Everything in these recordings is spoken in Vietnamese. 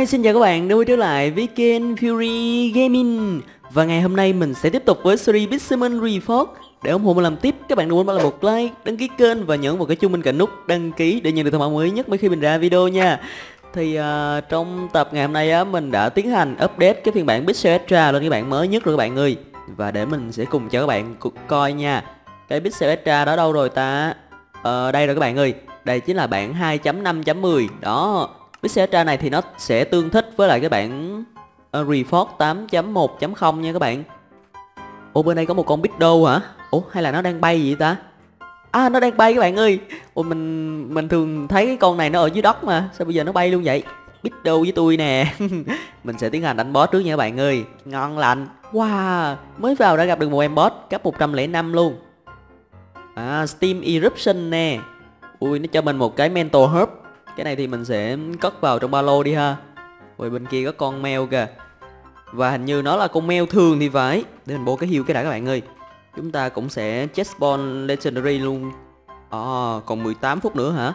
Hi, xin chào các bạn đã quay trở lại với kênh Fury Gaming. Và ngày hôm nay mình sẽ tiếp tục với series Bitstamon Reforged. Để ủng hộ mình làm tiếp, các bạn đừng quên bỏ lại một like, đăng ký kênh và nhấn một cái chuông bên cạnh nút đăng ký để nhận được thông báo mới nhất mỗi khi mình ra video nha. Thì trong tập ngày hôm nay á, mình đã tiến hành update cái phiên bản Pixel Extra lên cái bản mới nhất rồi các bạn ơi. Và để mình sẽ cùng cho các bạn coi nha. Cái Pixel Extra đó đâu rồi ta? Đây rồi các bạn ơi. Đây chính là bản 2.5.10 đó. Pixel Extra này thì nó sẽ tương thích với lại cái bản Reforged 8.1.0 nha các bạn. Ủa bên đây có một con Biddo hả? Ủa hay là nó đang bay gì ta? À nó đang bay các bạn ơi. Ủa mình thường thấy cái con này nó ở dưới đất mà, sao bây giờ nó bay luôn vậy? Biddo với tôi nè. Mình sẽ tiến hành đánh boss trước nha các bạn ơi. Ngon lành. Wow, mới vào đã gặp được một em boss cấp 105 luôn. Steam Eruption nè. Ui nó cho mình một cái Mental Herb. Cái này thì mình sẽ cất vào trong ba lô đi ha. Ui bên kia có con mèo kìa. Và hình như nó là con mèo thường thì phải. Để mình bổ cái heal cái đã các bạn ơi. Chúng ta cũng sẽ Chestbone Legendary luôn. Còn 18 phút nữa hả?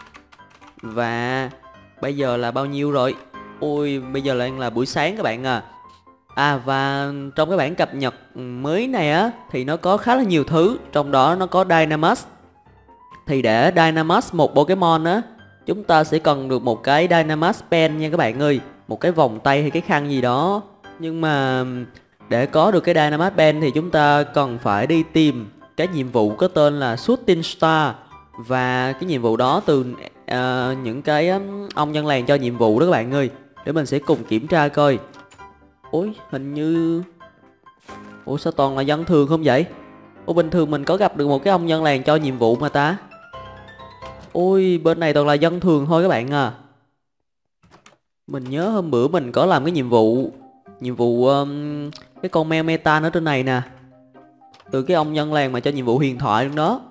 Và bây giờ là bao nhiêu rồi? Ui bây giờ là buổi sáng các bạn à. Và trong cái bản cập nhật mới này á thì nó có khá là nhiều thứ. Trong đó nó có Dynamas. Thì để Dynamas một Pokemon á, chúng ta sẽ cần được một cái Dynamas Pen nha các bạn ơi. Một cái vòng tay hay cái khăn gì đó. Nhưng mà để có được cái Dynamas Pen thì chúng ta cần phải đi tìm cái nhiệm vụ có tên là Shooting Star. Và cái nhiệm vụ đó từ những cái ông dân làng cho nhiệm vụ đó các bạn ơi. Để mình sẽ cùng kiểm tra coi. Ôi hình như... Ủa sao toàn là dân thường không vậy? Ủa bình thường mình có gặp được một cái ông dân làng cho nhiệm vụ mà ta. Ôi bên này toàn là dân thường thôi các bạn à. Mình nhớ hôm bữa mình có làm cái nhiệm vụ cái con mèo meta ở trên này nè. Từ cái ông dân làng mà cho nhiệm vụ huyền thoại luôn đó.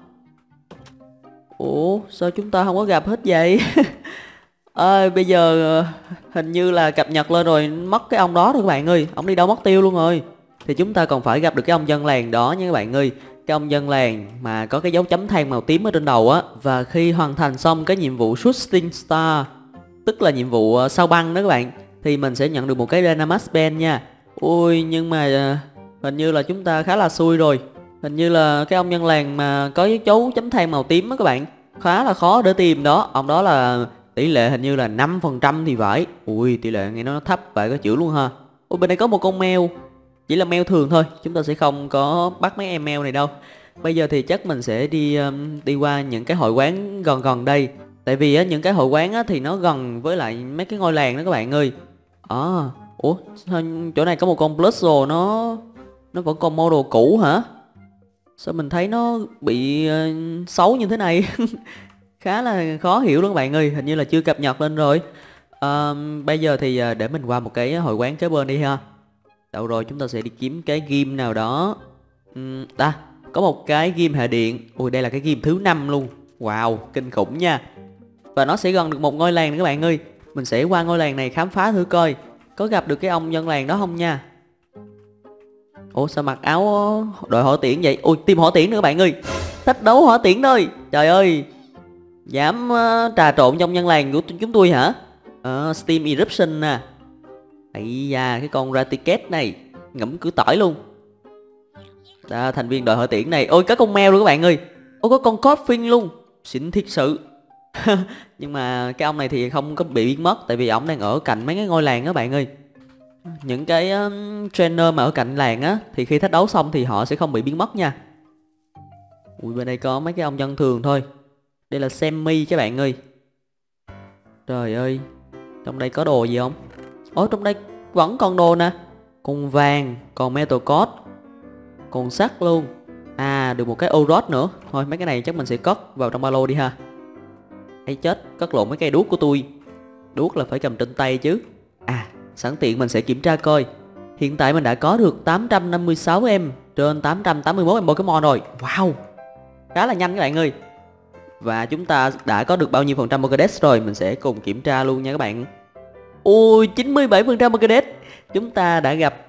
Ủa sao chúng ta không có gặp hết vậy? Bây giờ hình như là cập nhật lên rồi mất cái ông đó rồi các bạn ơi. Ông đi đâu mất tiêu luôn rồi. Thì chúng ta còn phải gặp được cái ông dân làng đó nha các bạn ơi. Cái ông dân làng mà có cái dấu chấm than màu tím ở trên đầu á. Và khi hoàn thành xong cái nhiệm vụ Shooting Star, tức là nhiệm vụ sao băng đó các bạn, thì mình sẽ nhận được một cái Dynamas Pen nha. Ui nhưng mà hình như là chúng ta khá là xui rồi. Hình như là cái ông dân làng mà có cái dấu chấm than màu tím á các bạn, khá là khó để tìm đó. Ông đó là tỷ lệ hình như là 5% thì phải. Ui tỷ lệ nghe nó thấp vậy có chữ luôn ha. Ui bên đây có một con mèo. Chỉ là mèo thường thôi, chúng ta sẽ không có bắt mấy em mèo này đâu. Bây giờ thì chắc mình sẽ đi qua những cái hội quán gần gần đây. Tại vì á, những cái hội quán á, thì nó gần với lại mấy cái ngôi làng đó các bạn ơi. Ủa sao chỗ này có một con Bluzzle nó vẫn còn model cũ hả? Sao mình thấy nó bị xấu như thế này? Khá là khó hiểu luôn các bạn ơi. Hình như là chưa cập nhật lên rồi. Bây giờ thì để mình qua một cái hội quán kế bên đi ha. Đâu rồi chúng ta sẽ đi kiếm cái ghim nào đó. Có một cái ghim hệ điện. Ui đây là cái ghim thứ 5 luôn. Wow kinh khủng nha. Và nó sẽ gần được một ngôi làng nữa các bạn ơi. Mình sẽ qua ngôi làng này khám phá thử coi có gặp được cái ông dân làng đó không nha. Ủa sao mặc áo đội hỏa tiễn vậy? Ui team hỏa tiễn nữa các bạn ơi. Thách đấu hỏa tiễn thôi. Trời ơi. Dám trà trộn trong dân làng của chúng tôi hả? Steam Eruption nè. Ây da cái con Ratiket này ngẫm cứ tỏi luôn. Thành viên đội hỏa tiễn này. Ôi có con mèo luôn các bạn ơi. Ôi có con Coffin luôn. Xịn thiệt sự. Nhưng mà cái ông này thì không có bị biến mất. Tại vì ổng đang ở cạnh mấy cái ngôi làng đó bạn ơi. Những cái trainer mà ở cạnh làng á thì khi thách đấu xong thì họ sẽ không bị biến mất nha. Ui bên đây có mấy cái ông dân thường thôi. Đây là Sammy các bạn ơi. Trời ơi. Trong đây có đồ gì không? Ủa trong đây vẫn còn đồ nè. Còn vàng, còn metal code, còn sắt luôn. Được một cái Orod nữa. Thôi mấy cái này chắc mình sẽ cất vào trong ba lô đi ha. Ây chết, cất lộn mấy cây đuốc của tôi. Đuốc là phải cầm trên tay chứ. Sẵn tiện mình sẽ kiểm tra coi. Hiện tại mình đã có được 856 em trên 881 em Pokemon rồi. Wow, khá là nhanh các bạn ơi. Và chúng ta đã có được bao nhiêu phần trăm Pokédex rồi? Mình sẽ cùng kiểm tra luôn nha các bạn. Ôi 97% Pokédex. Chúng ta đã gặp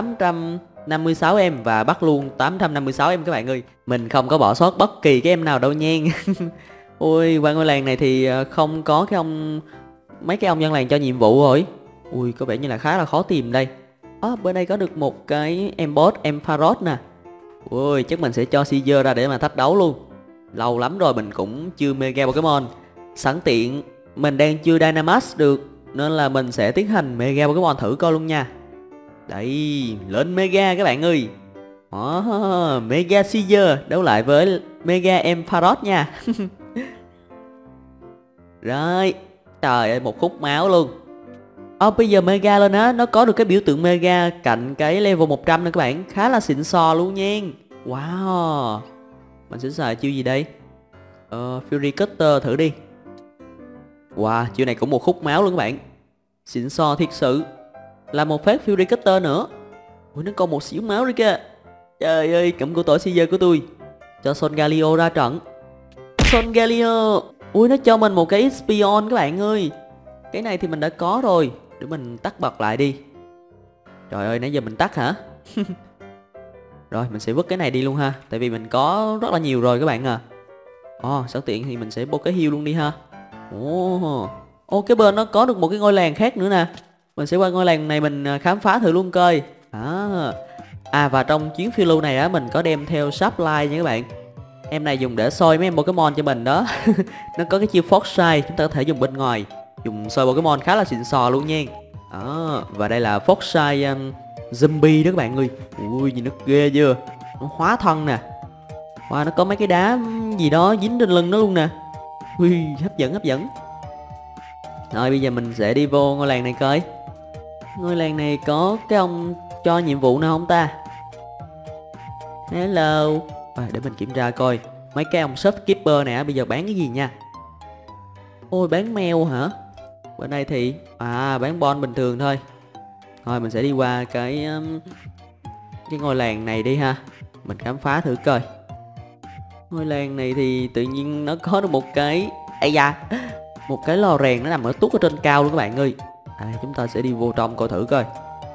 856 em và bắt luôn 856 em các bạn ơi. Mình không có bỏ sót bất kỳ cái em nào đâu nha. Ôi qua ngôi làng này thì không có mấy cái ông dân làng cho nhiệm vụ rồi. Ui, có vẻ như là khá là khó tìm đây. Bên đây có được một cái Emboss Ampharos nè. Ui, chắc mình sẽ cho Caesar ra để mà thách đấu luôn. Lâu lắm rồi mình cũng chưa mega Pokemon. Sẵn tiện mình đang chưa Dynamax được, nên là mình sẽ tiến hành mega Pokemon thử coi luôn nha. Đây, lên mega các bạn ơi. Mega Caesar đấu lại với mega Ampharos nha. Rồi, trời ơi, một khúc máu luôn. Bây giờ mega lên á, nó có được cái biểu tượng mega cạnh cái level 100 nè các bạn. Khá là xịn sò luôn nha. Wow. Mình sẽ xài chiêu gì đây? Fury Cutter thử đi. Wow, chiêu này cũng một khúc máu luôn các bạn. Xịn sò thiệt sự. Là một phát Fury Cutter nữa. Ui, nó còn một xíu máu nữa kìa. Trời ơi, cẩm cô tỏi Caesar của tôi. Cho Solgaleo ra trận. Solgaleo. Ui, nó cho mình một cái Espion các bạn ơi. Cái này thì mình đã có rồi. Để mình tắt bật lại đi. Trời ơi, nãy giờ mình tắt hả? Rồi, mình sẽ vứt cái này đi luôn ha. Tại vì mình có rất là nhiều rồi các bạn à. Sẵn tiện thì mình sẽ bô cái heal luôn đi ha. Cái bên nó có được một cái ngôi làng khác nữa nè. Mình sẽ qua ngôi làng này mình khám phá thử luôn coi. Và trong chuyến phiêu lưu này á, mình có đem theo Sapline nha các bạn. Em này dùng để soi mấy em Pokemon cho mình đó. Nó có cái chiêu Foresight, chúng ta có thể dùng bên ngoài. Dùng soi Pokemon khá là xịn sò luôn nha. Và đây là Foresight Zombie đó các bạn ơi. Ui, nhìn nó ghê chưa. Nó hóa thân nè. Wow, nó có mấy cái đá gì đó dính trên lưng nó luôn nè. Ui, hấp dẫn hấp dẫn. Rồi bây giờ mình sẽ đi vô ngôi làng này coi. Ngôi làng này có cái ông cho nhiệm vụ nào không ta? Hello. Để mình kiểm tra coi. Mấy cái ông shopkeeper này bây giờ bán cái gì nha. Ôi, bán mèo hả? Bên đây thì bán bon bình thường thôi. Thôi mình sẽ đi qua cái ngôi làng này đi ha. Mình khám phá thử coi. Ngôi làng này thì tự nhiên nó có được một cái một cái lò rèn nó nằm ở tuốt ở trên cao luôn các bạn ơi. Chúng ta sẽ đi vô trong coi thử coi.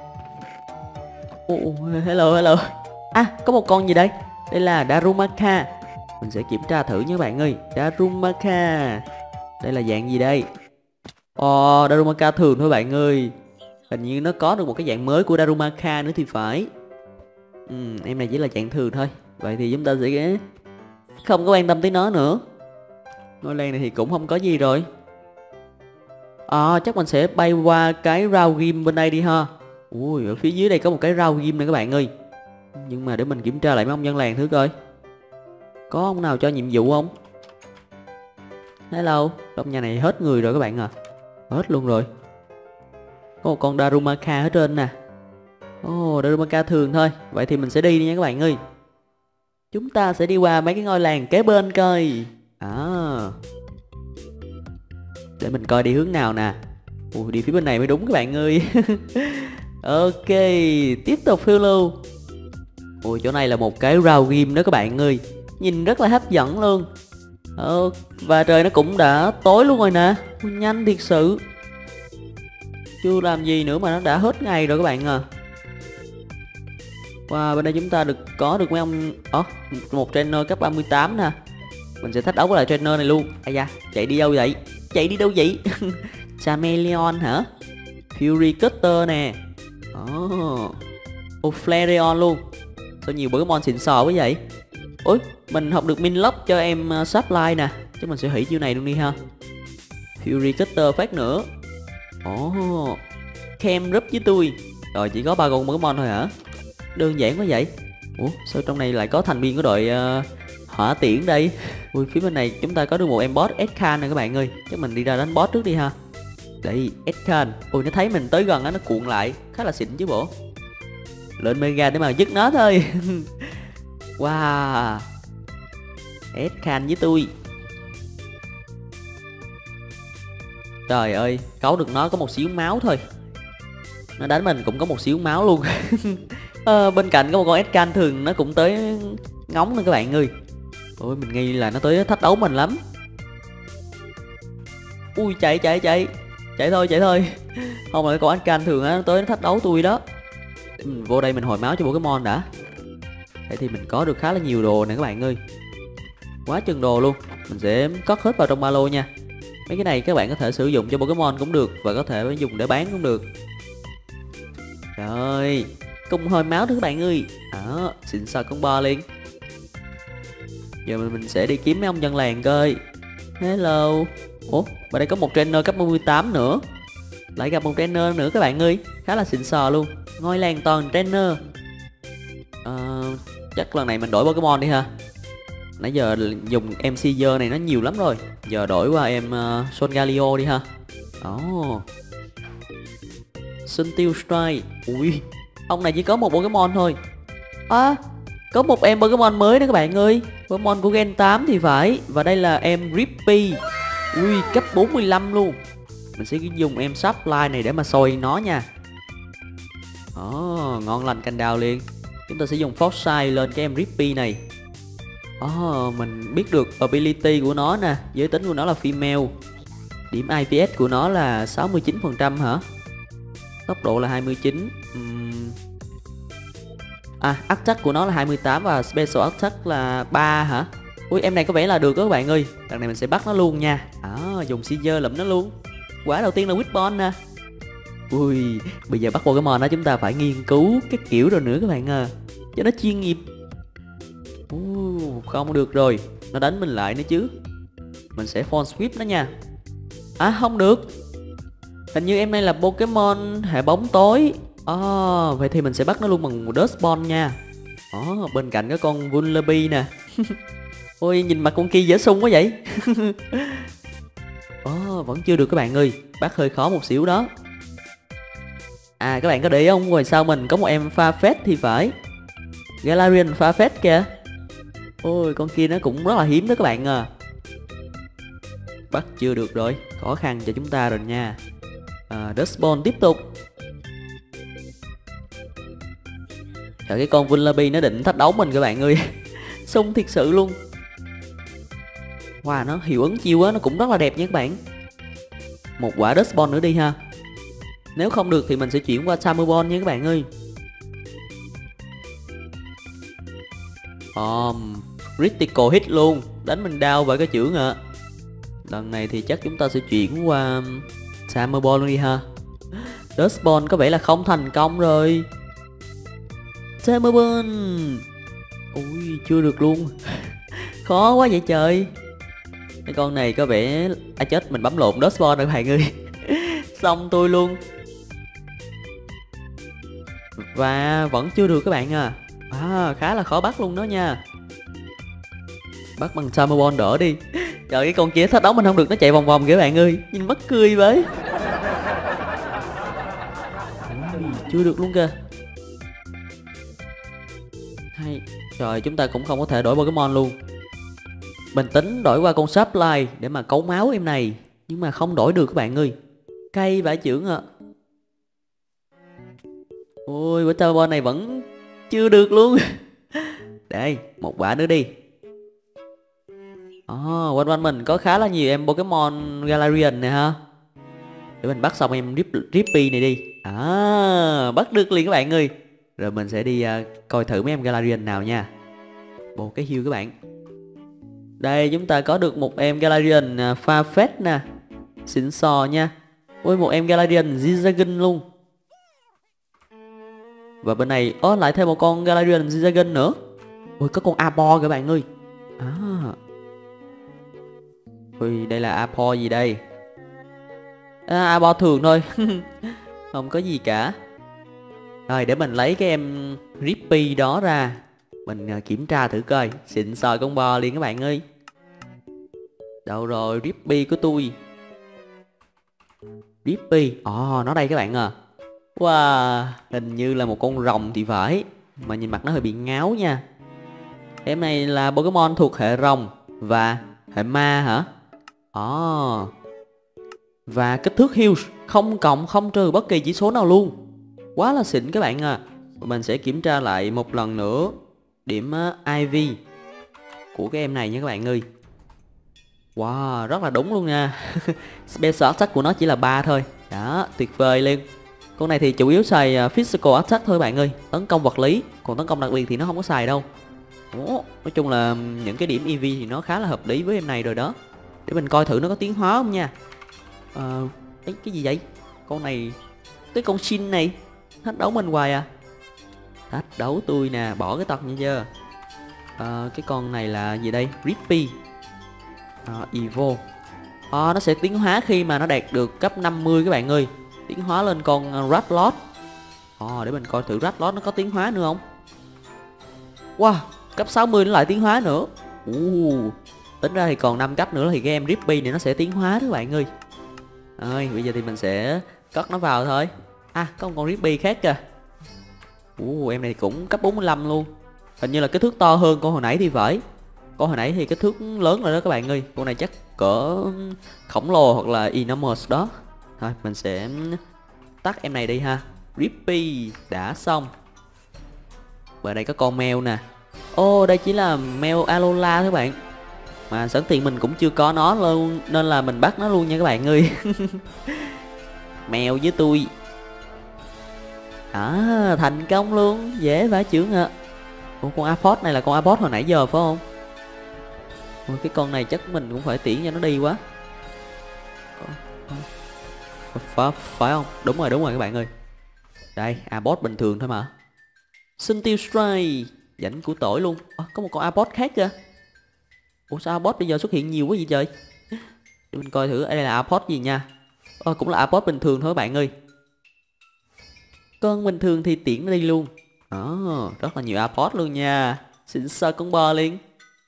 Hello. Có một con gì đây? Đây là Darumaka. Mình sẽ kiểm tra thử nha các bạn ơi. Darumaka. Đây là dạng gì đây? Darumaka thường thôi bạn ơi. Hình như nó có được một cái dạng mới của Darumaka nữa thì phải. Em này chỉ là dạng thường thôi. Vậy thì chúng ta sẽ không có quan tâm tới nó nữa. Ngôi làng này thì cũng không có gì rồi. Chắc mình sẽ bay qua cái round game bên đây đi ha. Ui, ở phía dưới đây có một cái round game này các bạn ơi. Nhưng mà để mình kiểm tra lại mấy ông dân làng thử coi. Có ông nào cho nhiệm vụ không? Hello. Trong nhà này hết người rồi các bạn à. Hết luôn rồi. Có một con Darumaka ở trên nè. Darumaka thường thôi. Vậy thì mình sẽ đi nha các bạn ơi. Chúng ta sẽ đi qua mấy cái ngôi làng kế bên coi. Để mình coi đi hướng nào nè. Đi phía bên này mới đúng các bạn ơi. Ok, tiếp tục phiêu lưu. Chỗ này là một cái round game đó các bạn ơi. Nhìn rất là hấp dẫn luôn. Và trời nó cũng đã tối luôn rồi nè. Nhanh thiệt sự. Chưa làm gì nữa mà nó đã hết ngày rồi các bạn à. Bên đây chúng ta có được mấy ông một trainer cấp 38 nè. Mình sẽ thách đấu với lại trainer này luôn. Chạy đi đâu vậy? Chạy đi đâu vậy? Chameleon hả? Fury Cutter nè. Flareon luôn. Sao nhiều Pokemon xịn sò quá vậy? Ôi, mình học được Minlock cho em Sapline nè. Chứ mình sẽ hủy chiêu này luôn đi ha. Fury Cutter phát nữa. Chem rúp với tôi. Rồi chỉ có 3 con Pokemon thôi hả? Đơn giản quá vậy. Sao trong này lại có thành viên của đội hỏa tiễn đây? Phía bên này chúng ta có được một em boss Escan nè các bạn ơi. Chắc mình đi ra đánh boss trước đi ha. Đây, Escan. Nó thấy mình tới gần á, nó cuộn lại. Khá là xịn chứ bộ. Lên mega để mà dứt nó thôi. Wow. Escan với tôi. Trời ơi, cấu được nó có một xíu máu thôi. Nó đánh mình cũng có một xíu máu luôn. Bên cạnh có một con Escan thường nó cũng tới ngóng nữa các bạn ơi. Mình nghi là nó tới thách đấu mình lắm. Ui, chạy thôi. Không, là con Escan thường á, nó tới nó thách đấu tôi đó. Mình vô đây mình hồi máu cho Pokemon đã. Vậy thì mình có được khá là nhiều đồ nè các bạn ơi. Quá chừng đồ luôn. Mình sẽ cất hết vào trong ba lô nha. Mấy cái này các bạn có thể sử dụng cho Pokemon cũng được, và có thể dùng để bán cũng được. Rồi, cùng hồi máu đó các bạn ơi. Đó, xịn sò combo liền. Giờ mình sẽ đi kiếm mấy ông dân làng coi. Hello. Ủa, và đây có một trainer cấp 18 nữa. Lại gặp một trainer nữa các bạn ơi. Khá là xịn sò luôn. Ngôi làng toàn trainer. Chắc lần này mình đổi Pokemon đi ha. Nãy giờ dùng em Caesar này nó nhiều lắm rồi. Giờ đổi qua em Solgaleo đi ha. Ồ, Sunsteel Strike. Ui, ông này chỉ có một Pokemon thôi. Có một em Pokemon mới đó các bạn ơi. Pokemon của Gen 8 thì phải. Và đây là em Rippy. Ui, cấp 45 luôn. Mình sẽ dùng em Supply này để mà soi nó nha. Ngon lành cành đào liền. Chúng ta sẽ dùng Foresight lên cái em Rippy này. Mình biết được ability của nó nè. Giới tính của nó là female. Điểm IPS của nó là 69% hả? Tốc độ là 29. Attack của nó là 28 và Special Attack là 3 hả? Ui, em này có vẻ là được đó các bạn ơi. Lần này mình sẽ bắt nó luôn nha. Dùng Caesar lụm nó luôn. Quả đầu tiên là Wishbone nè. Ui, bây giờ bắt Pokemon đó chúng ta phải nghiên cứu cái kiểu rồi nữa các bạn à, cho nó chuyên nghiệp. Không được rồi, nó đánh mình lại nữa chứ. Mình sẽ Phone Sweep nó nha. Không được. Hình như em này là Pokemon hệ bóng tối. Vậy thì mình sẽ bắt nó luôn bằng Dustborn nha. Bên cạnh có con Vullaby nè. Ôi, nhìn mặt con kia dễ sung quá vậy. Vẫn chưa được các bạn ơi. Bắt hơi khó một xíu đó. Các bạn có để ý không? Ngoài sau mình có một em Farfetch thì phải. Galarian Farfetch kìa. Ôi, con kia nó cũng rất là hiếm đó các bạn à. Bắt chưa được rồi. Khó khăn cho chúng ta rồi nha. Dustborn tiếp tục. Trời, cái con Vullaby nó định thách đấu mình các bạn ơi. Sung thiệt sự luôn. Wow, nó hiệu ứng chiêu á, nó cũng rất là đẹp nha các bạn. Một quả Dustborn nữa đi ha. Nếu không được thì mình sẽ chuyển qua Tamubon nha các bạn ơi. Critical hit luôn. Đánh mình đau vậy cái chưởng ạ. Lần này thì chắc chúng ta sẽ chuyển qua Tamubon luôn đi ha. Dustborn có vẻ là không thành công rồi. Tamubon. Ui, chưa được luôn. Khó quá vậy trời. Cái con này có vẻ... chết, mình bấm lộn Dustborn rồi các bạn ơi. Xong tôi luôn. Và vẫn chưa được các bạn à. Khá là khó bắt luôn đó nha. Bắt bằng Tamubon đỡ đi. Trời, cái con kia thách đấu mình không được, nó chạy vòng vòng kìa các bạn ơi. Nhìn mắc cười với. Chưa được luôn kìa. Hay. Trời, chúng ta cũng không có thể đổi Pokemon luôn. Mình tính đổi qua con Supply để mà cấu máu em này, nhưng mà không đổi được các bạn ơi. Cay vãi chưởng ạ. Ôi, quả Tamubon này vẫn chưa được luôn. Đây, một quả nữa đi. Quanh quanh mình có khá là nhiều em Pokemon Galarian nè ha. Để mình bắt xong em Rippy này đi. Bắt được liền các bạn ơi. Rồi mình sẽ đi coi thử mấy em Galarian nào nha. Bộ cái hiêu các bạn. Đây, chúng ta có được một em Galarian Farfetch nè. Xịn sò nha. Ôi, một em Galarian Zigzagoon luôn. Và bên này lại thêm một con Galarian Zigzagoon nữa. Ôi, có con Apo các bạn ơi. Ui, đây là Apo gì đây? Apo thường thôi. Không có gì cả. Rồi, để mình lấy cái em Rippy đó ra. Mình kiểm tra thử coi. Xịn sò con bò liền các bạn ơi. Đâu rồi Rippy của tôi? Rippy. Nó đây các bạn à. Wow, hình như là một con rồng thì phải. Mà nhìn mặt nó hơi bị ngáo nha. Em này là Pokemon thuộc hệ rồng và hệ ma hả? Và kích thước huge, không cộng không trừ bất kỳ chỉ số nào luôn. Quá là xịn các bạn à. Mình sẽ kiểm tra lại một lần nữa điểm IV của cái em này nha các bạn ơi. Wow, rất là đúng luôn nha. Special attack của nó chỉ là 3 thôi. Đó, tuyệt vời liền. Con này thì chủ yếu xài physical attack thôi bạn ơi, tấn công vật lý. Còn tấn công đặc biệt thì nó không có xài đâu. Nói chung là những cái điểm EV thì nó khá là hợp lý với em này rồi đó. Để mình coi thử nó có tiến hóa không nha. Cái gì vậy? Con này, cái con Shin này. thách đấu mình hoài à. Thách đấu tôi nè, bỏ cái tật nha chưa. Cái con này là gì đây? Rippy. Evo. Nó sẽ tiến hóa khi mà nó đạt được cấp 50 các bạn ơi. Tiến hóa lên con Ratlot. Để mình coi thử Ratlot nó có tiến hóa nữa không. Wow, cấp 60 nó lại tiến hóa nữa. Tính ra thì còn 5 cấp nữa thì cái em Rippy này nó sẽ tiến hóa đó các bạn ơi. Bây giờ thì mình sẽ cất nó vào thôi. Có một con Rippy khác kìa. Em này cũng cấp 45 luôn. Hình như là cái thước to hơn con hồi nãy thì phải. Con hồi nãy thì cái thước lớn rồi đó các bạn ơi. Con này chắc cỡ khổng lồ hoặc là enormous đó. Thôi mình sẽ tắt em này đi ha. Rippy đã xong. Ở đây có con mèo nè. Đây chỉ là mèo Alola các bạn. Mà sẵn tiện mình cũng chưa có nó luôn, nên là mình bắt nó luôn nha các bạn ơi. Mèo với tôi. Thành công luôn. Dễ vãi chưởng ạ. Con Aphos này là con Aphos hồi nãy giờ phải không? Cái con này chắc mình cũng phải tiễn cho nó đi quá. Phải không? Đúng rồi các bạn ơi. Đây, Aphos bình thường thôi mà. Xin tiêu Stray. Rảnh của tỏi luôn. Có một con Aphos khác kìa. Sao Aphos bây giờ xuất hiện nhiều quá vậy trời. Để mình coi thử đây là Aphos gì nha. Cũng là Aphos bình thường thôi các bạn ơi. Con bình thường thì tiễn nó đi luôn. Rất là nhiều Aphos luôn nha. Xịn sò combo liền.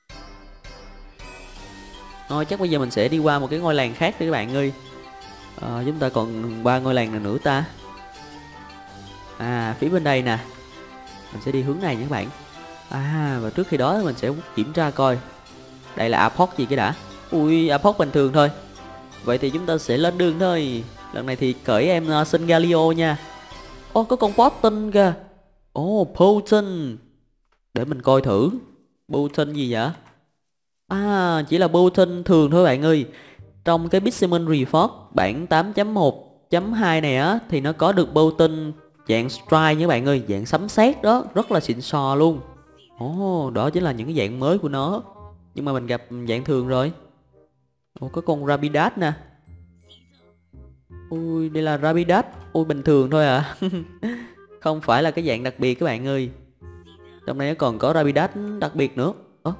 Thôi chắc bây giờ mình sẽ đi qua một cái ngôi làng khác đi các bạn ơi. Chúng ta còn 3 ngôi làng nào nữa ta. Phía bên đây nè. Mình sẽ đi hướng này nha các bạn. Và trước khi đó mình sẽ kiểm tra coi đây là Aphos gì cái đã. Aphos bình thường thôi. Vậy thì chúng ta sẽ lên đường thôi. Lần này thì cởi em Singalio nha. Có con Poton kìa. Poton. Để mình coi thử. Poton gì vậy? Chỉ là Poton thường thôi bạn ơi. Trong cái Pixelmon Reforged bản 8.1.2 này á thì nó có được Poton dạng Strike nha bạn ơi, dạng sấm sét đó, rất là xịn sò luôn. Đó chính là những cái dạng mới của nó. Nhưng mà mình gặp dạng thường rồi. Có con Rapidash nè. Đây là Rapidash. Bình thường thôi à. Không phải là cái dạng đặc biệt các bạn ơi. Trong này còn có Rapidash đặc biệt nữa.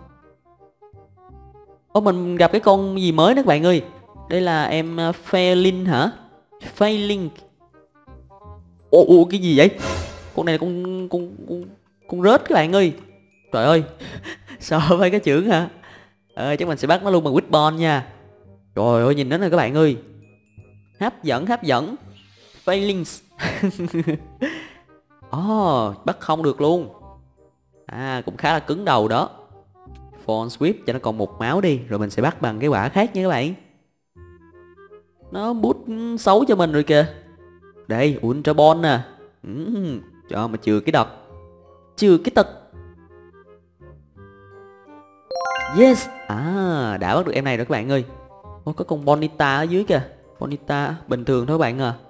Mình gặp cái con gì mới đó các bạn ơi. Đây là em Failin hả? Failin. Cái gì vậy? Con này là con rết các bạn ơi. Trời ơi. Sợ phải cái chưởng hả? Chắc mình sẽ bắt nó luôn bằng Witbon nha. Trời ơi nhìn nó nè các bạn ơi. Hấp dẫn. Failings. Bắt không được luôn. Cũng khá là cứng đầu đó. Phone sweep cho nó còn một máu đi. Rồi mình sẽ bắt bằng cái quả khác nha các bạn. Nó bút xấu cho mình rồi kìa. Đây, Ultra Ball nè. Cho mà trừ cái tật. Yes. Đã bắt được em này rồi các bạn ơi. Có con Bonita ở dưới kìa. Bonita bình thường thôi các bạn à.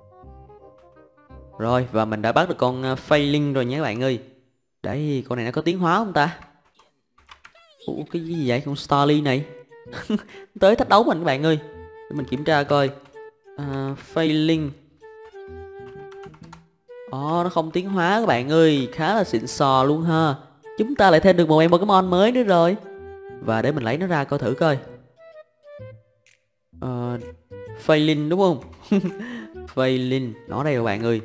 Rồi, và mình đã bắt được con Failing rồi nha các bạn ơi. Đấy, con này nó có tiến hóa không ta? Cái gì vậy? Con Starly này. Tới thách đấu mình các bạn ơi. Để mình kiểm tra coi. Failing. Nó không tiến hóa các bạn ơi. Khá là xịn sò luôn ha. Chúng ta lại thêm được một em Pokemon mới nữa rồi. Và để mình lấy nó ra coi thử coi. Failing đúng không? Failing. Nó đây các bạn ơi.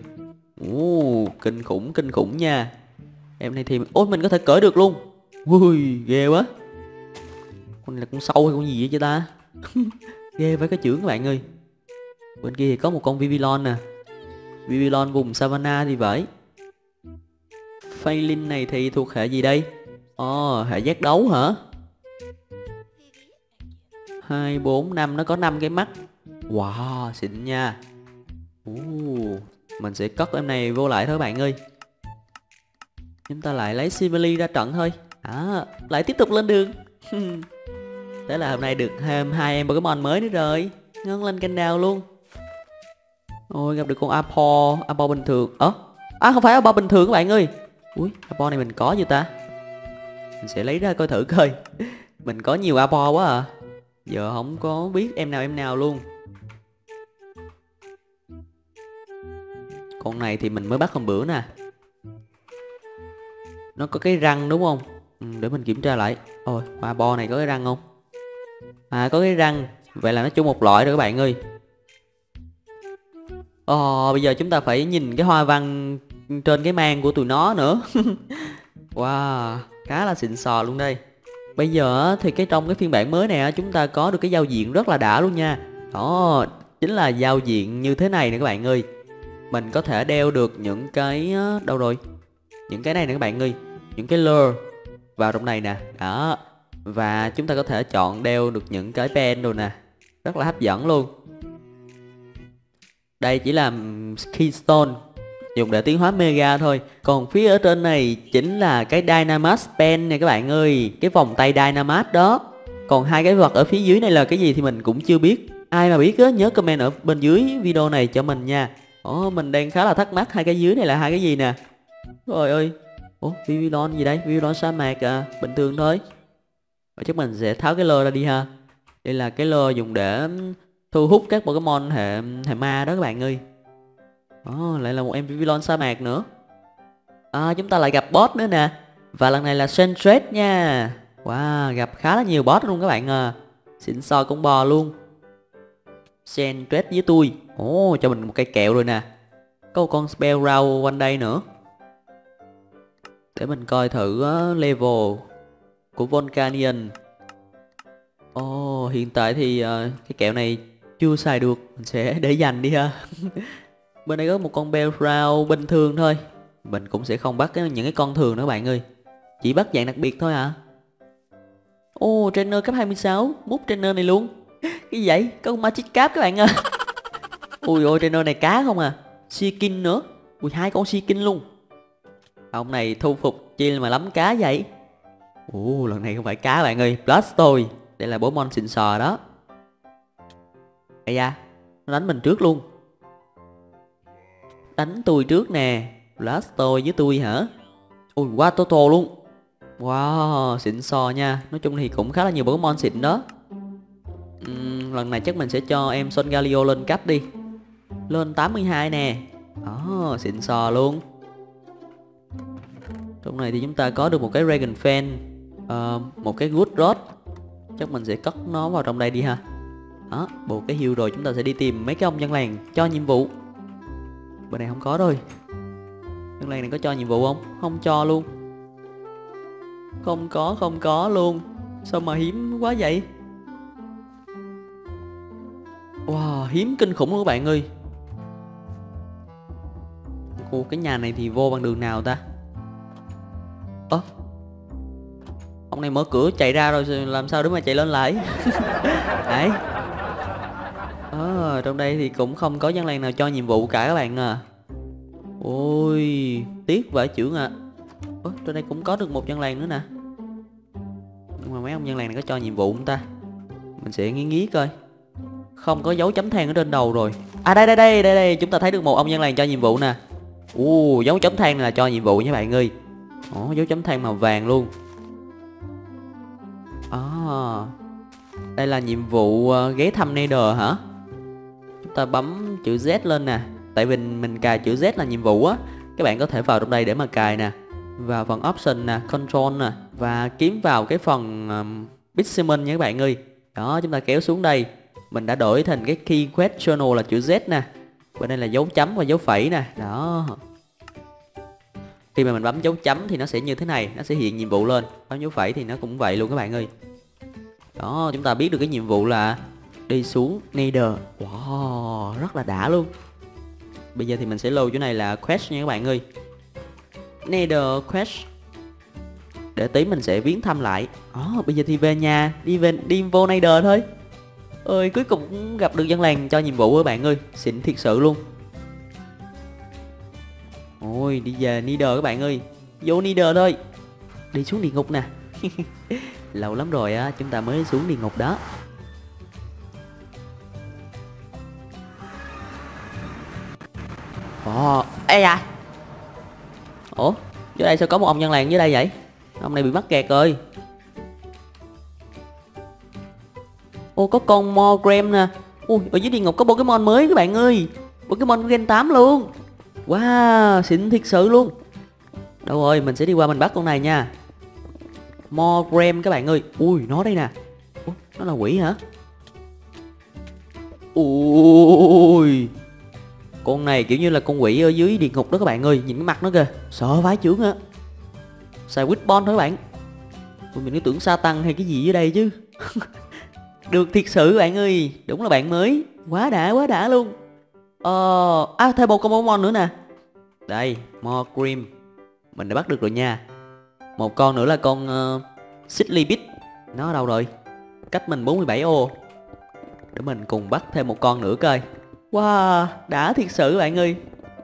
Kinh khủng nha. Em này thì mình có thể cởi được luôn. Ghê quá. Con này là con sâu hay con gì vậy chứ ta? Ghê với cái chưởng các bạn ơi. Bên kia thì có một con Vivillon nè. Vivillon vùng Savannah thì vậy. Failing này thì thuộc hệ gì đây? Hệ giác đấu hả? 2, 4, 5. Nó có 5 cái mắt. Wow, xịn nha. Mình sẽ cất em này vô lại thôi bạn ơi. Chúng ta lại lấy Simile ra trận thôi. Lại tiếp tục lên đường. Thế là hôm nay được thêm 2 em Pokemon mới nữa rồi. Ngon lên canh đào luôn. Gặp được con Apo bình thường. Không phải Apo bình thường các bạn ơi. Apo này mình có chưa ta? Mình sẽ lấy ra coi thử coi. Mình có nhiều Apo quá à. Giờ không có biết em nào luôn. Con này thì mình mới bắt hôm bữa nè. Nó có cái răng đúng không? Để mình kiểm tra lại. Ôi, hoa bo này có cái răng không? À, có cái răng. Vậy là nó chung một loại rồi các bạn ơi. Bây giờ chúng ta phải nhìn cái hoa văn trên cái mang của tụi nó nữa. Wow, khá là xịn sò luôn đây. Bây giờ thì trong cái phiên bản mới này chúng ta có được cái giao diện rất là đã luôn nha. Đó, chính là giao diện như thế này nè các bạn ơi. Mình có thể đeo được những cái... đâu rồi? Những cái này nè các bạn ơi. Những cái lure vào trong này nè. Đó. Và chúng ta có thể chọn đeo được những cái pen rồi nè. Rất là hấp dẫn luôn. Đây chỉ là keystone, dùng để tiến hóa mega thôi. Còn phía ở trên này chính là cái Dynamax pen nè các bạn ơi. Cái vòng tay Dynamax đó. Còn hai cái vật ở phía dưới này là cái gì thì mình cũng chưa biết. Ai mà biết á, nhớ comment ở bên dưới video này cho mình nha. Mình đang khá là thắc mắc hai cái dưới này là hai cái gì nè. Trời ơi. Vivillon gì đây? Vivillon sa mạc à, bình thường thôi. Chắc mình sẽ tháo cái lơ ra đi ha. Đây là cái lơ dùng để thu hút các Pokemon hệ ma đó các bạn ơi. Lại là một em Vivillon sa mạc nữa. Chúng ta lại gặp boss nữa nè. Và lần này là Sentret nha. Wow, gặp khá là nhiều boss luôn các bạn à. Xịn sò con bò luôn. Sentret với tôi. Cho mình một cây kẹo rồi nè. Có một con Spellround quanh đây nữa. Để mình coi thử level của Volcanion. Hiện tại thì cái kẹo này chưa xài được. Mình sẽ để dành đi ha. Bên đây có một con Bellsprout bình thường thôi. Mình cũng sẽ không bắt những cái con thường nữa các bạn ơi. Chỉ bắt dạng đặc biệt thôi à. Trainer cấp 26. Mút trainer này luôn. Cái gì vậy? Có con Magic Cap các bạn ơi. Ôi trainer này cá không à. Seaking nữa. Hai con Seaking luôn. Ông này thu phục chi mà lắm cá vậy. Lần này không phải cá bạn ơi. Blastoise. Đây là Pokemon xịn sò đó. Ây da, nó đánh mình trước luôn. Đánh tôi trước nè. Blastoise với tôi hả? Quá Toto luôn. Wow, xịn sò nha. Nói chung thì cũng khá là nhiều Pokemon xịn đó. Lần này chắc mình sẽ cho em Solgaleo lên cấp đi. Lên 82 nè. Xịn sò luôn. Trong này thì chúng ta có được một cái Dragon Fan, một cái Good Rod. Chắc mình sẽ cất nó vào trong đây đi ha. Bộ cái heal rồi chúng ta sẽ đi tìm mấy cái ông dân làng cho nhiệm vụ. Bên này không có rồi. Dân làng này có cho nhiệm vụ không? Không cho luôn. Không có luôn. Sao mà hiếm quá vậy? Wow, hiếm kinh khủng luôn các bạn ơi. Cái nhà này thì vô bằng đường nào ta? Ông này mở cửa chạy ra rồi làm sao để mà chạy lên lại. Đấy. Trong đây thì cũng không có dân làng nào cho nhiệm vụ cả các bạn à. Tiếc vãi chưởng à. Trên đây cũng có được một dân làng nữa nè. Nhưng mà mấy ông dân làng này có cho nhiệm vụ không ta? Mình sẽ nghĩ coi. Không có dấu chấm than ở trên đầu rồi. Đây, chúng ta thấy được một ông dân làng cho nhiệm vụ nè. Dấu chấm than này là cho nhiệm vụ nha bạn ơi. Dấu chấm than màu vàng luôn. Đây là nhiệm vụ ghé thăm Nether hả? Chúng ta bấm chữ Z lên nè. Tại vì mình cài chữ Z là nhiệm vụ á. Các bạn có thể vào trong đây để mà cài nè. Vào phần option nè, control nè. Và kiếm vào cái phần Pixelmon nha các bạn ơi. Đó, chúng ta kéo xuống đây. Mình đã đổi thành cái key questional là chữ Z nè. Bên đây là dấu chấm và dấu phẩy nè. Đó. Khi mà mình bấm dấu chấm thì nó sẽ như thế này. Nó sẽ hiện nhiệm vụ lên. Bấm dấu phẩy thì nó cũng vậy luôn các bạn ơi. Đó, chúng ta biết được cái nhiệm vụ là đi xuống Nether. Wow, rất là đã luôn. Bây giờ thì mình sẽ lưu chỗ này là quest nha các bạn ơi. Nether quest. Để tí mình sẽ viếng thăm lại. Bây giờ thì về nhà, đi vô Nether thôi. Cuối cùng cũng gặp được dân làng cho nhiệm vụ các bạn ơi. Xịn thiệt sự luôn. Đi về Nether các bạn ơi. Vô Nether thôi. Đi xuống địa ngục nè. Lâu lắm rồi á, chúng ta mới xuống địa ngục đó. Ê da. Dưới đây sao có một ông dân làng dưới đây vậy? Ông này bị mắc kẹt rồi. Có con Morgrem nè. Ở dưới địa ngục có Pokemon mới các bạn ơi. Pokemon Gen 8 luôn. Wow, xịn thiệt sự luôn. Đâu rồi, mình sẽ đi qua mình bắt con này nha. Morgrem các bạn ơi. Ui, nó đây nè. Ủa, nó là quỷ hả? Ui, con này kiểu như là con quỷ ở dưới địa ngục đó các bạn ơi. Nhìn cái mặt nó kìa, sợ vãi chưởng á. Xài Witbon thôi các bạn. Ui, mình cứ tưởng Satan hay cái gì ở đây chứ. Được thiệt sự bạn ơi. Đúng là bạn mới. Quá đã luôn. Thêm một con Pokemon nữa nè. Đây, Morgrim. Mình đã bắt được rồi nha. Một con nữa là con Sizzlipede. Nó ở đâu rồi? Cách mình 47 ô. Để mình cùng bắt thêm một con nữa coi. Wow, đã thiệt sự bạn ơi.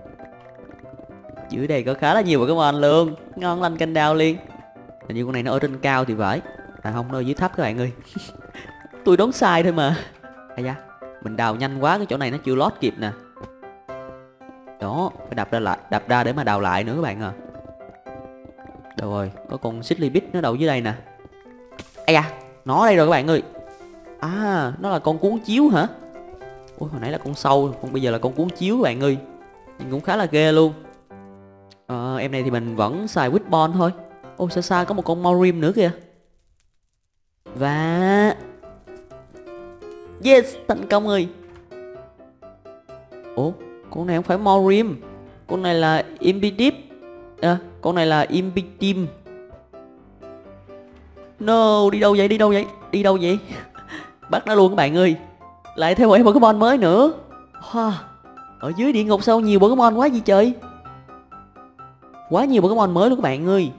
Dưới đây có khá là nhiều Pokemon luôn. Ngon lành canh đào liền. Hình như con này nó ở trên cao thì phải. À không, nó ở dưới thấp các bạn ơi. Tôi đoán sai thôi mà. À da, mình đào nhanh quá, cái chỗ này nó chưa lót kịp nè. Đó, phải đập ra để mà đào lại nữa các bạn à. Đâu rồi, có con Sizzlipede nó đâu dưới đây nè. Ây da, nó đây rồi các bạn ơi. À, nó là con cuốn chiếu hả? Ôi, hồi nãy là con sâu, còn bây giờ là con cuốn chiếu các bạn ơi. Nhìn cũng khá là ghê luôn. Em này thì mình vẫn xài Witbon thôi. Ôi, xa xa có một con Morgrim nữa kìa. Và... yes, thành công rồi. Ủa, con này không phải Morgrim. Con này là Impidip. Con này là Impidim. No, đi đâu vậy? Bắt nó luôn các bạn ơi. Lại thêm một em Pokemon mới nữa. Wow, ở dưới địa ngục sao nhiều Pokemon quá vậy trời. Quá nhiều Pokemon mới luôn các bạn ơi.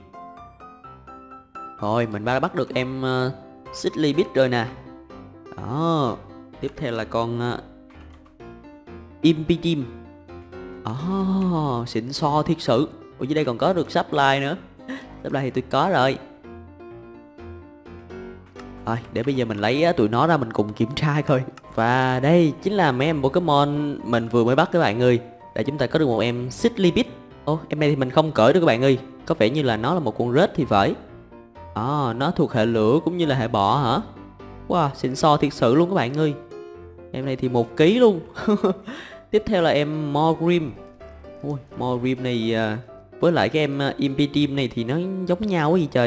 Rồi, mình đã bắt được em Sizzlipede rồi nè. Đó, tiếp theo là con Impidim. Xịn so thiệt sự. Ở dưới đây còn có được supply nữa. Supply thì tôi có rồi. Rồi, để bây giờ mình lấy tụi nó ra mình cùng kiểm tra coi. Và đây chính là mấy em Pokemon mình vừa mới bắt các bạn ơi. Để chúng ta có được một em Sizzlipede. Em này thì mình không cởi được các bạn ơi. Có vẻ như là nó là một con rết thì phải. Nó thuộc hệ lửa cũng như là hệ bọ hả? Wow, xịn so thiệt sự luôn các bạn ơi. Em này thì 1 kg luôn. Tiếp theo là em Morgrim. Ui, Morgrim này với lại cái em Impidim này thì nó giống nhau quá gì trời.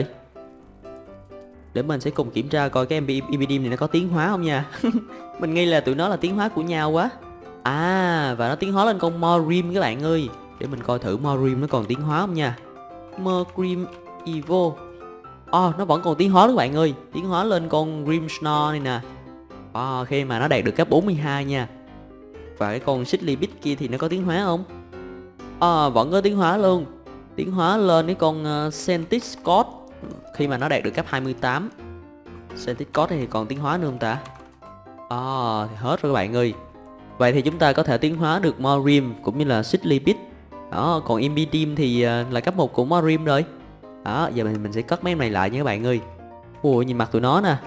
Để mình sẽ cùng kiểm tra coi cái em Impidim này nó có tiến hóa không nha. Mình nghĩ là tụi nó là tiến hóa của nhau quá. Và nó tiến hóa lên con Morgrim các bạn ơi. Để mình coi thử Morgrim nó còn tiến hóa không nha. Morgrim Evo. Nó vẫn còn tiến hóa đó các bạn ơi. Tiến hóa lên con Grimmsnarl này nè. Khi mà nó đạt được cấp 42 nha. Và cái con Sizzlipede kia thì nó có tiến hóa không? Vẫn có tiến hóa luôn. Tiến hóa lên cái con Centiskorch khi mà nó đạt được cấp 28. Centiskorch thì còn tiến hóa nữa không ta? Thì hết rồi các bạn ơi. Vậy thì chúng ta có thể tiến hóa được Morgrim cũng như là Sizzlipede. Còn Impidim thì là cấp 1 của Morgrim rồi. Giờ mình sẽ cất mấy em này lại nha các bạn ơi. Ui, nhìn mặt tụi nó nè.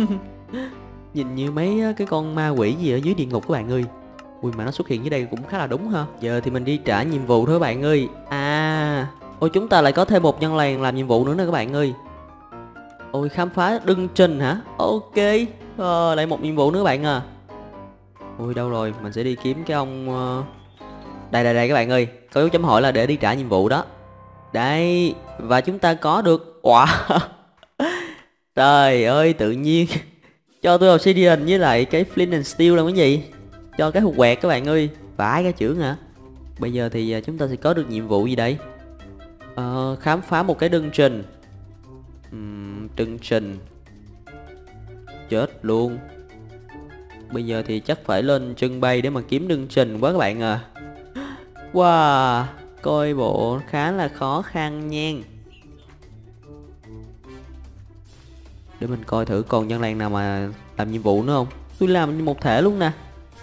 Nhìn như mấy cái con ma quỷ gì ở dưới địa ngục các bạn ơi. Ui, mà nó xuất hiện dưới đây cũng khá là đúng ha. Giờ thì mình đi trả nhiệm vụ thôi các bạn ơi. Ôi, chúng ta lại có thêm một nhân làng làm nhiệm vụ nữa nè các bạn ơi. Ôi, khám phá Dungeon hả? Ok. Lại một nhiệm vụ nữa các bạn à. Ui, đâu rồi? Mình sẽ đi kiếm cái ông đây các bạn ơi. Có dấu chấm hỏi là để đi trả nhiệm vụ đó. Đây. Và chúng ta có được. Wow. Trời ơi, tự nhiên cho tôi obsidian với lại cái flint and steel là cái gì? Cho cái hột quẹt các bạn ơi. Vãi cái chưởng hả? Bây giờ thì chúng ta sẽ có được nhiệm vụ gì đây? Khám phá một cái dungeon. Dungeon. Chết luôn. Bây giờ thì chắc phải lên trưng bày để mà kiếm dungeon quá các bạn à. Wow, coi bộ khá là khó khăn nha. Để mình coi thử còn dân làng nào mà làm nhiệm vụ nữa không. Tôi làm một thể luôn nè.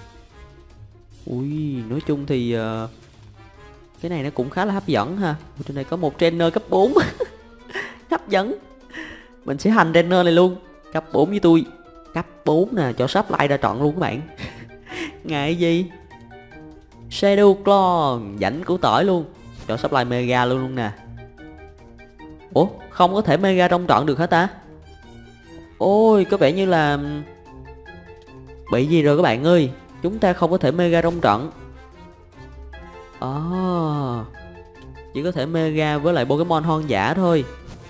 Ui, nói chung thì cái này nó cũng khá là hấp dẫn ha. Trên này có một trainer cấp 4. Hấp dẫn. Mình sẽ hành trainer này luôn. Cấp 4 với tôi. Cấp 4 nè, cho sắp lại ra trọn luôn các bạn. Ngại gì. Shadow Claw, rảnh củ tỏi luôn. Cho sắp lại mega luôn nè. Ủa, không có thể mega trong trọn được hả ta? Ôi, có vẻ như là bị gì rồi các bạn ơi. Chúng ta không có thể mega trong trận. Chỉ có thể Mega với lại Pokemon hoang dã thôi.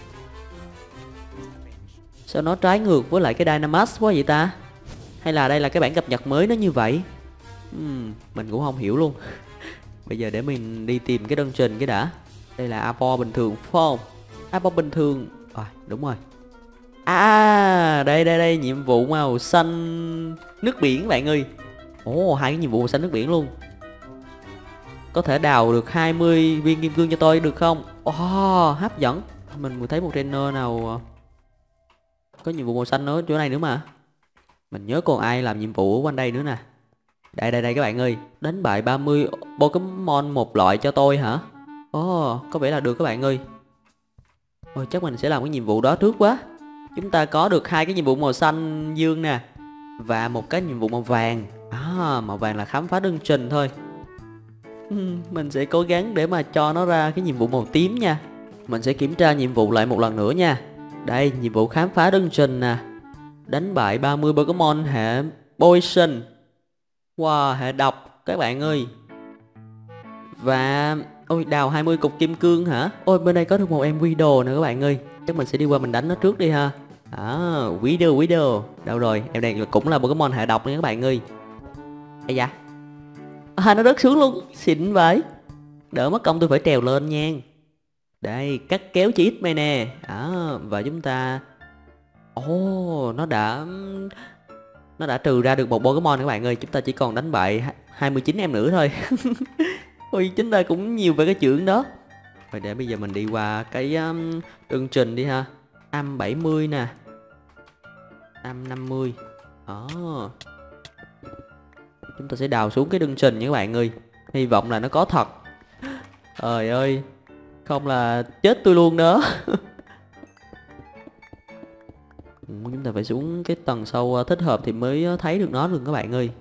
Sao nó trái ngược với lại cái Dynamax quá vậy ta? Hay là đây là cái bản cập nhật mới nó như vậy? Mình cũng không hiểu luôn. Bây giờ để mình đi tìm cái dungeon cái đã. Đây là Apple bình thường phải không? Apple bình thường. Đúng rồi. Đây nhiệm vụ màu xanh nước biển các bạn ơi. Hai cái nhiệm vụ màu xanh nước biển luôn. Có thể đào được 20 viên kim cương cho tôi được không? Hấp dẫn. Mình vừa thấy một trainer nào có nhiệm vụ màu xanh ở chỗ này nữa mà. Mình nhớ còn ai làm nhiệm vụ ở quanh đây nữa nè. Đây các bạn ơi. Đánh bại 30 Pokemon một loại cho tôi hả? Có vẻ là được các bạn ơi. Chắc mình sẽ làm cái nhiệm vụ đó trước quá. Chúng ta có được 2 cái nhiệm vụ màu xanh dương nè, và một cái nhiệm vụ màu vàng. Màu vàng là khám phá dungeon thôi. Mình sẽ cố gắng để mà cho nó ra cái nhiệm vụ màu tím nha. Mình sẽ kiểm tra nhiệm vụ lại một lần nữa nha. Đây, nhiệm vụ khám phá dungeon nè. Đánh bại 30 Pokemon hệ Poison. Hệ độc các bạn ơi. Và đào 20 cục kim cương hả? Bên đây có được một em Weedle nữa các bạn ơi. Chắc mình sẽ đi qua mình đánh nó trước đi ha. Weedle. Đâu rồi? Em này cũng là Pokemon hệ độc nha các bạn ơi. Da. Nó rớt xuống luôn. Xịn vậy. Đỡ mất công tôi phải trèo lên nha. Đây, cắt kéo chỉ ít mày nè. Và chúng ta nó đã trừ ra được một Pokemon các bạn ơi. Chúng ta chỉ còn đánh bại 29 em nữa thôi. Chúng ta cũng nhiều về cái chưởng đó. Rồi để bây giờ mình đi qua cái dungeon đi ha. Am 70 nè. Am 50. Chúng ta sẽ đào xuống cái dungeon nha các bạn ơi. Hy vọng là nó có thật. Trời ơi, không là chết tôi luôn đó. Chúng ta phải xuống cái tầng sâu thích hợp thì mới thấy được nó được các bạn ơi.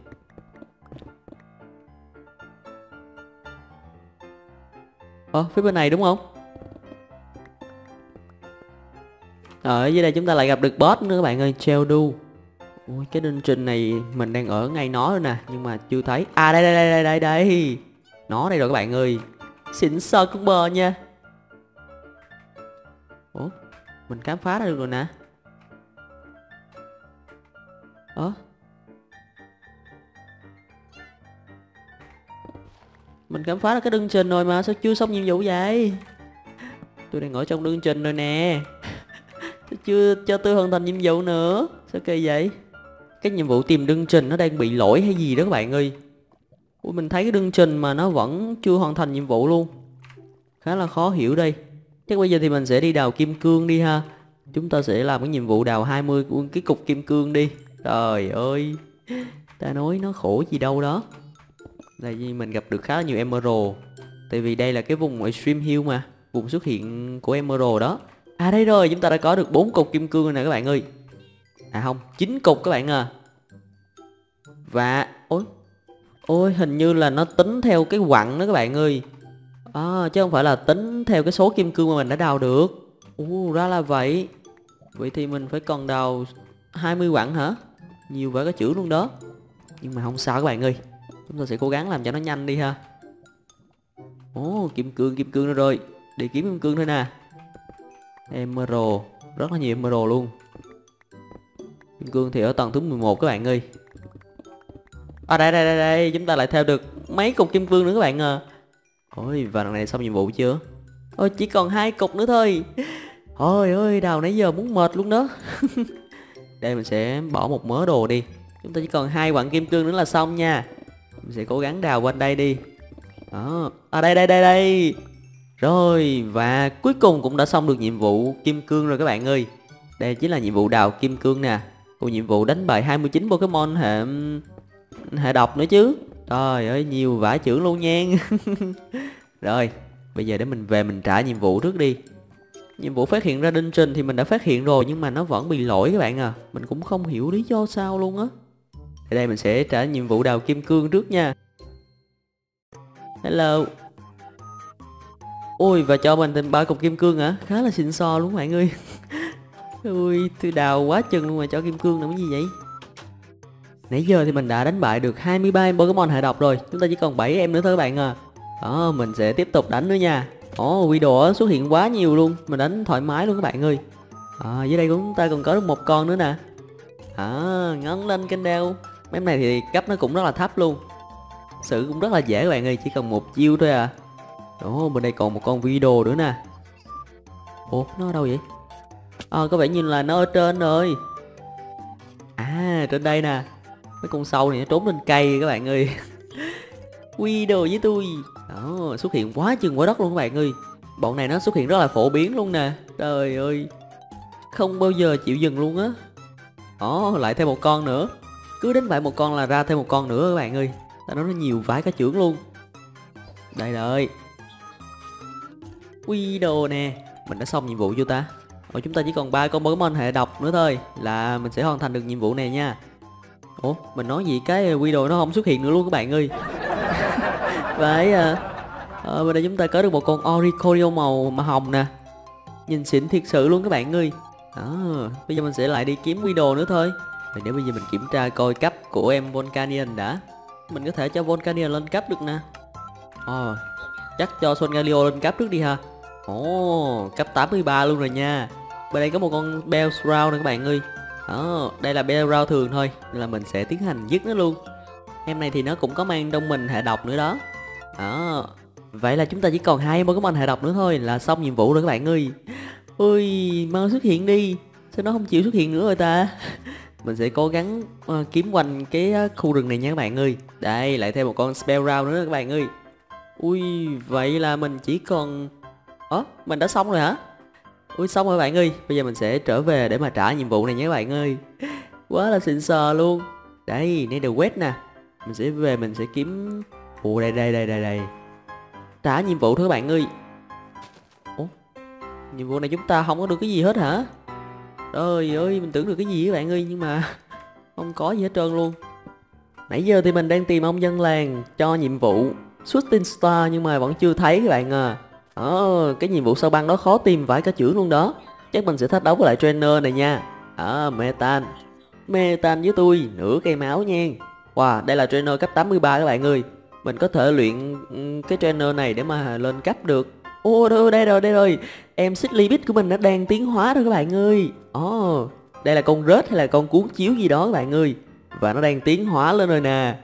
Phía bên này đúng không? Ở dưới đây chúng ta lại gặp được boss nữa các bạn ơi. Geodude. Cái dungeon này mình đang ở ngay nó rồi nè, nhưng mà chưa thấy. Đây. Nó đây rồi các bạn ơi. Xịn sò con bò nha. Mình khám phá ra được rồi nè. Mình khám phá ra cái dungeon rồi mà sao chưa xong nhiệm vụ vậy? Tôi đang ở trong dungeon rồi nè. Sao chưa cho tôi hoàn thành nhiệm vụ nữa? Sao kỳ vậy? Cái nhiệm vụ tìm dungeon nó đang bị lỗi hay gì đó các bạn ơi. Mình thấy cái dungeon mà nó vẫn chưa hoàn thành nhiệm vụ luôn. Khá là khó hiểu đây. Chắc bây giờ thì mình sẽ đi đào kim cương đi ha. Chúng ta sẽ làm cái nhiệm vụ đào 20 cái cục kim cương đi. Trời ơi, ta nói nó khổ gì đâu đó. Đây mình gặp được khá là nhiều Emerald. Tại vì đây là cái vùng Extreme Hill mà, vùng xuất hiện của Emerald đó. Đây rồi, chúng ta đã có được 4 cục kim cương rồi nè các bạn ơi. Không, 9 cục các bạn à. Và hình như là nó tính theo cái quặng đó các bạn ơi. Chứ không phải là tính theo cái số kim cương mà mình đã đào được. Ra là vậy. Vậy thì mình phải cần đào 20 quặng hả? Nhiều vậy có chữ luôn đó. Nhưng mà không sao các bạn ơi. Chúng ta sẽ cố gắng làm cho nó nhanh đi ha. Kim cương nữa rồi. Đi kiếm kim cương thôi nè. Emerald, rất là nhiều Emerald luôn. Kim cương thì ở tầng thứ 11 các bạn ơi. Đây, chúng ta lại theo được mấy cục kim cương nữa các bạn à. Và lần này xong nhiệm vụ chưa? Chỉ còn 2 cục nữa thôi. Ôi, đào nãy giờ muốn mệt luôn đó. Đây mình sẽ bỏ một mớ đồ đi. Chúng ta chỉ còn 2 quặng kim cương nữa là xong nha. Mình sẽ cố gắng đào quanh đây đi. Đây. Rồi, và cuối cùng cũng đã xong được nhiệm vụ kim cương rồi các bạn ơi. Đây chính là nhiệm vụ đào kim cương nè. Còn nhiệm vụ đánh bại 29 Pokemon hệ độc nữa chứ. Trời ơi, nhiều vãi chưởng luôn nha. Rồi, bây giờ để mình về mình trả nhiệm vụ trước đi. Nhiệm vụ phát hiện ra dungeon thì mình đã phát hiện rồi, nhưng mà nó vẫn bị lỗi các bạn à. Mình cũng không hiểu lý do sao luôn á. Ở đây mình sẽ trả nhiệm vụ đào kim cương trước nha. Hello. Và cho mình thêm 3 cục kim cương hả? Khá là xịn sò luôn các bạn ơi. Tôi đào quá chừng luôn mà cho kim cương làm cái gì vậy? Nãy giờ thì mình đã đánh bại được 23 em Pokemon hệ độc rồi. Chúng ta chỉ còn 7 em nữa thôi các bạn à. Đó, mình sẽ tiếp tục đánh nữa nha. Ồ, Widow xuất hiện quá nhiều luôn. Mình đánh thoải mái luôn các bạn ơi. Dưới đây chúng ta còn có được một con nữa nè. Ngấn lên kênh đeo. Mấy này thì cấp nó cũng rất là thấp luôn. Xử cũng rất là dễ các bạn ơi, chỉ cần một chiêu thôi à. Ồ, bên đây còn một con Widow nữa nè. Ủa, nó ở đâu vậy? Có vẻ như là nó ở trên rồi. Trên đây nè. Mấy con sâu này nó trốn lên cây các bạn ơi. Widow với tôi. Đó, xuất hiện quá chừng quá đất luôn các bạn ơi. Bọn này nó xuất hiện rất là phổ biến luôn nè. Trời ơi, không bao giờ chịu dừng luôn á. Lại thêm một con nữa. Cứ đến vài một con là ra thêm một con nữa các bạn ơi. Ta nói nó nhiều vãi cả chưởng luôn. Đây rồi. Widow nè. Mình đã xong nhiệm vụ chưa ta? Chúng ta chỉ còn 3 con Pokemon hệ độc nữa thôi là mình sẽ hoàn thành được nhiệm vụ này nha. Mình nói gì cái Widow nó không xuất hiện nữa luôn các bạn ơi. Vậy bên đây chúng ta có được một con Oricorio màu hồng nè. Nhìn xịn thiệt sự luôn các bạn ơi. Bây giờ mình sẽ lại đi kiếm Widow nữa thôi. Vậy để bây giờ mình kiểm tra coi cấp của em Volcanion đã. Mình có thể cho Volcanion lên cấp được nè. Chắc cho Solgaleo lên cấp trước đi ha. Cấp 83 luôn rồi nha. Bên đây có một con Bellsprout nè các bạn ơi. Đây là Bellsprout thường thôi, nên là mình sẽ tiến hành giết nó luôn. Em này thì nó cũng có mang đông mình hệ độc nữa đó. Vậy là chúng ta chỉ còn 2 Pokemon hệ độc nữa thôi là xong nhiệm vụ rồi các bạn ơi. Ui, mau xuất hiện đi. Sao nó không chịu xuất hiện nữa rồi ta? Mình sẽ cố gắng kiếm quanh cái khu rừng này nha các bạn ơi. Đây, lại thêm một con Spellround nữa các bạn ơi. Ui, vậy là mình chỉ còn... mình đã xong rồi hả? Ui, xong rồi các bạn ơi. Bây giờ mình sẽ trở về để mà trả nhiệm vụ này nha các bạn ơi. Quá là xịn sò luôn. Đây, Netherwest nè. Mình sẽ về mình sẽ kiếm... đây. Trả nhiệm vụ thôi các bạn ơi. Nhiệm vụ này chúng ta không có được cái gì hết hả? Trời ơi, mình tưởng được cái gì các bạn ơi, nhưng mà không có gì hết trơn luôn. Nãy giờ thì mình đang tìm ông dân làng cho nhiệm vụ Shooting Star nhưng mà vẫn chưa thấy các bạn à. Cái nhiệm vụ sao băng đó khó tìm vãi cả chưởng luôn đó. Chắc mình sẽ thách đấu với lại trainer này nha. Metan với tôi, nửa cây máu nha. Wow, đây là trainer cấp 83 các bạn ơi. Mình có thể luyện cái trainer này để mà lên cấp được. Đây rồi. Em Xích Bit của mình đã đang tiến hóa rồi các bạn ơi. Đây là con rết hay là con cuốn chiếu gì đó các bạn ơi. Và nó đang tiến hóa lên rồi nè.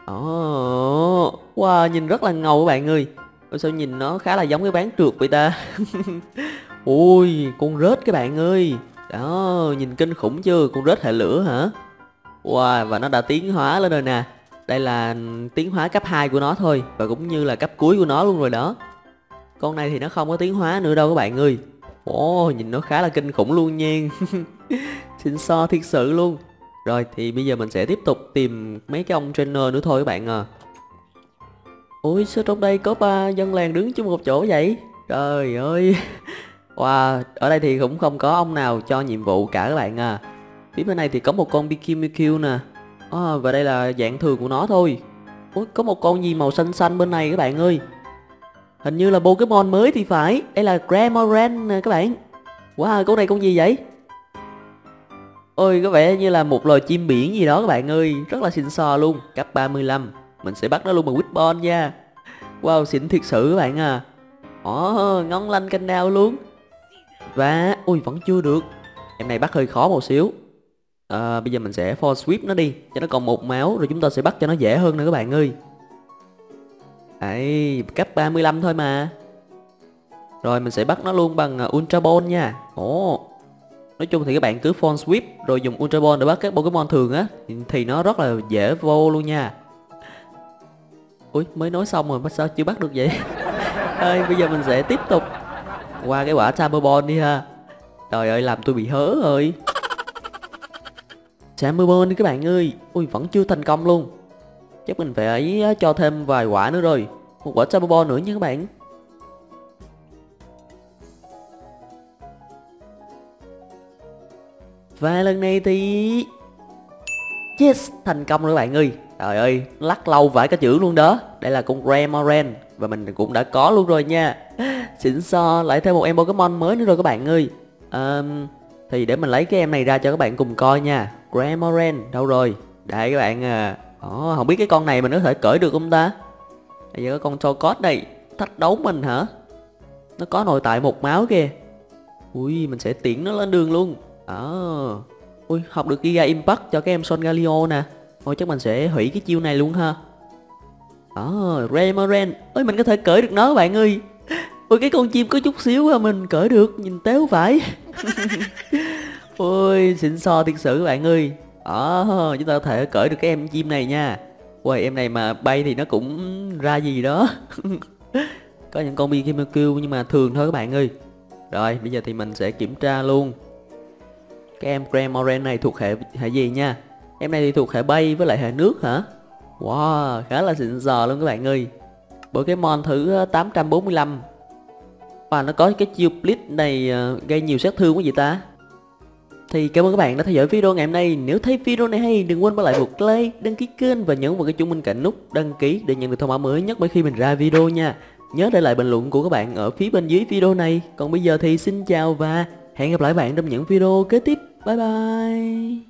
Wow, nhìn rất là ngầu các bạn ơi. Sao nhìn nó khá là giống cái ván trượt vậy ta. Ui, con rết các bạn ơi. Đó, nhìn kinh khủng chưa. Con rết hệ lửa hả? Wow, và nó đã tiến hóa lên rồi nè. Đây là tiến hóa cấp 2 của nó thôi. Và cũng như là cấp cuối của nó luôn rồi đó. Con này thì nó không có tiến hóa nữa đâu các bạn ơi. Nhìn nó khá là kinh khủng luôn nha. Xịn xò thiệt sự luôn. Rồi thì bây giờ mình sẽ tiếp tục tìm mấy cái ông trainer nữa thôi các bạn à. Ôi, sao trong đây có 3 dân làng đứng chung một chỗ vậy? Trời ơi. Wow, ở đây thì cũng không có ông nào cho nhiệm vụ cả các bạn à. Phía bên này thì có một con Pikimikyu nè. Và đây là dạng thường của nó thôi. Ôi, có một con gì màu xanh xanh bên này các bạn ơi. Hình như là Pokemon mới thì phải. Đây là Cramorant nè các bạn. Wow, con này con gì vậy? Ôi, có vẻ như là một loài chim biển gì đó các bạn ơi. Rất là xịn sò luôn. Cấp 35. Mình sẽ bắt nó luôn bằng Wishbone nha. Wow, xịn thiệt sự các bạn à. Ngon lanh canh đao luôn. Và... ui, vẫn chưa được. Em này bắt hơi khó một xíu. Bây giờ mình sẽ Force Sweep nó đi. Cho nó còn 1 máu. Rồi chúng ta sẽ bắt cho nó dễ hơn nữa các bạn ơi. Đấy, cấp 35 thôi mà. Rồi mình sẽ bắt nó luôn bằng Ultra Ball nha. Nói chung thì các bạn cứ Force Sweep rồi dùng Ultra Ball để bắt các Pokemon thường á thì nó rất là dễ vô luôn nha. Ui, mới nói xong rồi mà sao chưa bắt được vậy? Bây giờ mình sẽ tiếp tục qua cái quả Chamber Ball đi ha. Trời ơi, làm tôi bị hớ rồi. Chamber Ball đi các bạn ơi. Ui, vẫn chưa thành công luôn. Chắc mình phải cho thêm vài quả nữa rồi. Một quả Chamber Ball nữa nha các bạn. Và lần này thì... yes, thành công rồi các bạn ơi. Trời ơi, lắc lâu vãi cả chữ luôn đó. Đây là con Cramorant. Và mình cũng đã có luôn rồi nha. Xịn xò, lại thêm một em Pokemon mới nữa rồi các bạn ơi. Thì để mình lấy cái em này ra cho các bạn cùng coi nha. Cramorant, đâu rồi? Đây các bạn à. Không biết cái con này mình có thể cởi được không ta? Bây giờ có con Trocod đây, thách đấu mình hả? Nó có nội tại 1 máu kìa. Ui, mình sẽ tiễn nó lên đường luôn. Ui, học được Giga Impact cho cái em Son Galio nè. Thôi chắc mình sẽ hủy cái chiêu này luôn ha. Remoran. Ôi, mình có thể cởi được nó các bạn ơi. Ôi, cái con chim có chút xíu mình cởi được, nhìn téo phải. Ôi, xịn sò thiệt sự các bạn ơi. Chúng ta có thể cởi được cái em chim này nha. Ôi, em này mà bay thì nó cũng ra gì đó. Có những con BKMQ nhưng mà thường thôi các bạn ơi. Rồi, bây giờ thì mình sẽ kiểm tra luôn. Cái em Gremoran này thuộc hệ gì nha? Em này thì thuộc hệ bay với lại hệ nước hả? Wow, khá là xịn sò luôn các bạn ơi. Pokemon thứ 845. Và nó có cái chiêu Blitz này gây nhiều sát thương quá vậy ta? Thì cảm ơn các bạn đã theo dõi video ngày hôm nay. Nếu thấy video này hay, đừng quên bỏ lại một like, đăng ký kênh và nhấn vào cái chuông bên cạnh nút đăng ký để nhận được thông báo mới nhất mỗi khi mình ra video nha. Nhớ để lại bình luận của các bạn ở phía bên dưới video này. Còn bây giờ thì xin chào và hẹn gặp lại bạn trong những video kế tiếp. Bye bye.